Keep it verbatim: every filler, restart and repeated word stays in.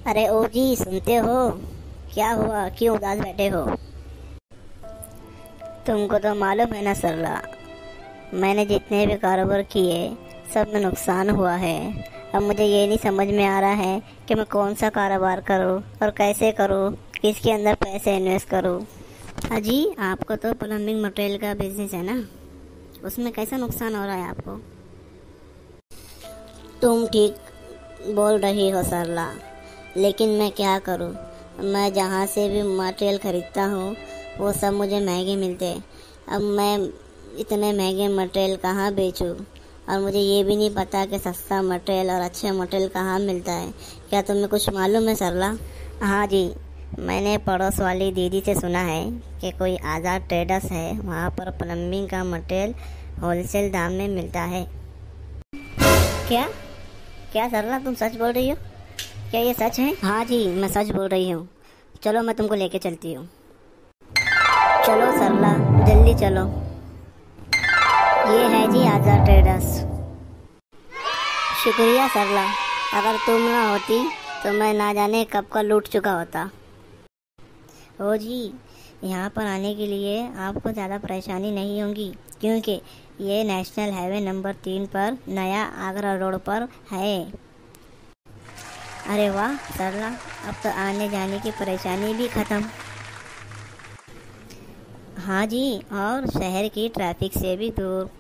अरे ओ जी, सुनते हो? क्या हुआ, क्यों उदास बैठे हो? तुमको तो मालूम है ना सरला, मैंने जितने भी कारोबार किए सब में नुकसान हुआ है। अब मुझे ये नहीं समझ में आ रहा है कि मैं कौन सा कारोबार करूं और कैसे करूं, किसके अंदर पैसे इन्वेस्ट करूं। अजी, आपको तो प्लम्बिंग मटेरियल का बिजनेस है ना, उसमें कैसा नुकसान हो रहा है आपको? तुम ठीक बोल रही हो सरला, लेकिन मैं क्या करूं? मैं जहाँ से भी मटेरियल खरीदता हूँ वो सब मुझे महंगे मिलते। अब मैं इतने महंगे मटेरियल कहाँ बेचूं? और मुझे ये भी नहीं पता कि सस्ता मटेरियल और अच्छा मटेरियल कहाँ मिलता है। क्या तुम्हें कुछ मालूम है सरला? हाँ जी, मैंने पड़ोस वाली दीदी से सुना है कि कोई आज़ाद ट्रेडर्स है, वहाँ पर प्लम्बिंग का मटेरियल होलसेल दाम में मिलता है। क्या क्या सरला, तुम सच बोल रही हो? क्या ये सच है? हाँ जी, मैं सच बोल रही हूँ। चलो मैं तुमको लेके चलती हूँ। चलो सरला, जल्दी चलो। ये है जी आज़ाद ट्रेडर्स। शुक्रिया सरला, अगर तुम ना होती तो मैं ना जाने कब का लूट चुका होता। ओ जी, यहाँ पर आने के लिए आपको ज़्यादा परेशानी नहीं होगी, क्योंकि ये नेशनल हाईवे नंबर तीन पर नया आगरा रोड पर है। अरे वाह सरला, अब तो आने जाने की परेशानी भी ख़त्म। हाँ जी, और शहर की ट्रैफिक से भी दूर।